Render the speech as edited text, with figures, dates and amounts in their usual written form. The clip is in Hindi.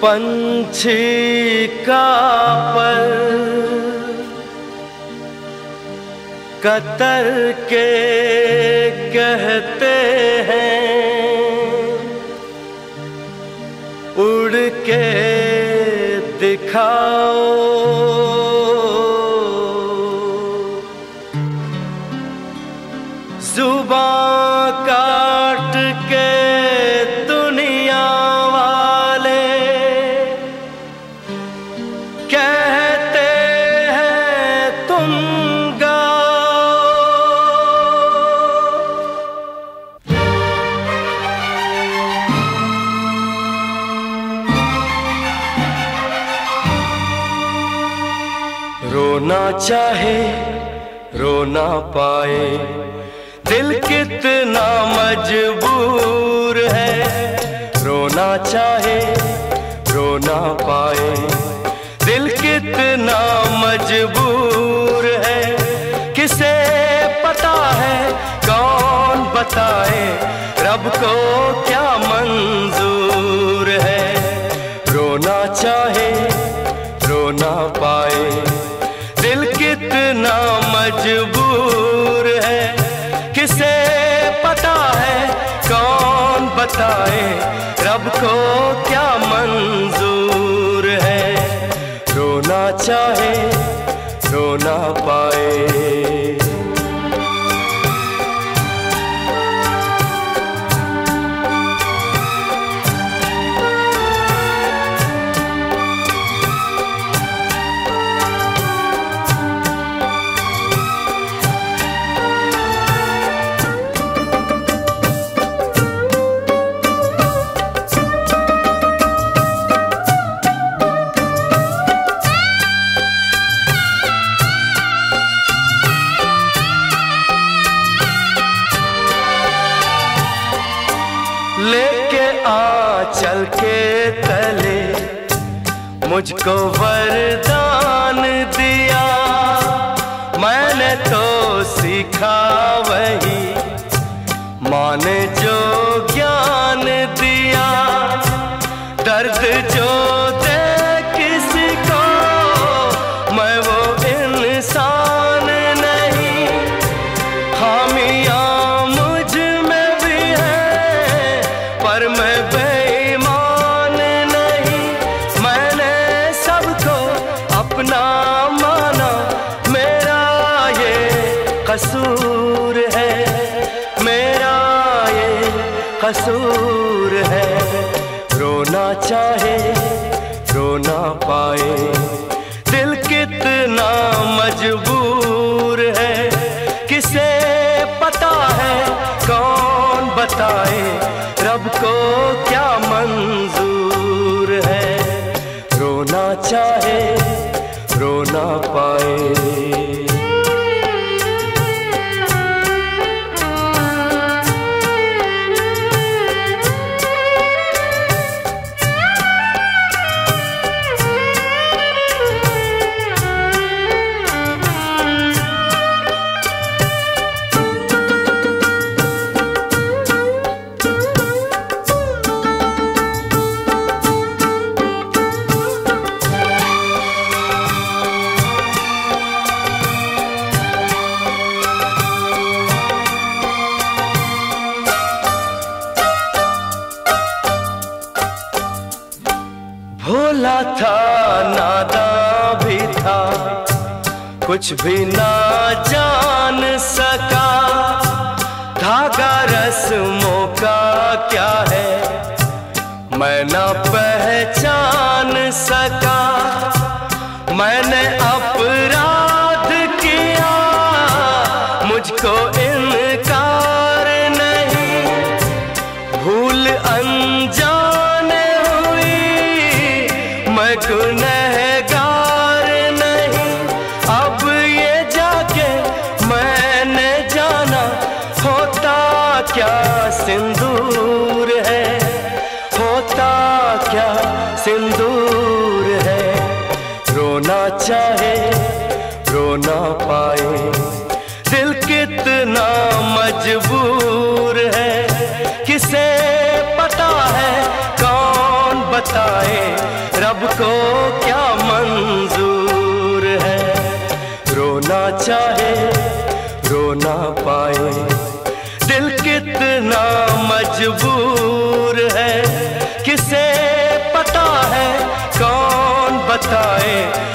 पंछी का पर कतर के कहते हैं, उड़ के दिखाओ। जुबां काट के दुनिया वाले कहते हैं तुम गाओ। रोना चाहे रो ना पाए, दिल कितना मजबूर है। रोना चाहे रो ना पाए, दिल कितना मजबूर है। किसे पता है कौन बताए, रब को क्या मंजूर है। रोना चाहे रो ना पाए, दिल कितना मजबूर है। किसे पता है कौन बताए, रब को क्या मंजूर है। रोना चाहे रो ना पाए। लेके आंचल के तले मुझको वरदान दिया, मैंने तो सीखा वही माँ ने जो ज्ञान दिया। दर्द जो दे किसी को मैं वो इंसान नहीं, खामियां मुझ में भी है पर मैं बेईमान नहीं। मैंने सबको अपना माना, मेरा ये कसूर है, मेरा ये कसूर है। रोना चाहे रो ना पाए, दिल कितना मजबूर है। किसे पता है कौन बताए, रब को क्या मंजूर है। रोना चाहे रो ना पाए। भोला था नादान भी था, कुछ भी ना जान सका। धागा रस्मों का क्या है मैं ना पहचान सका। मैंने अपराध किया मुझको इनकार नहीं, भूल अनजाने हुई मैं गुनहगार नहीं। अब ये जाके मैंने जाना होता क्या सिंदूर है, होता क्या सिंदूर है। रोना चाहे रो ना पाए, दिल कितना मजबूर है। किसे पता है कौन बताए रब को क्या मंजूर है। रोना चाहे रो ना पाए, दिल कितना मजबूर है। किसे पता है कौन बताए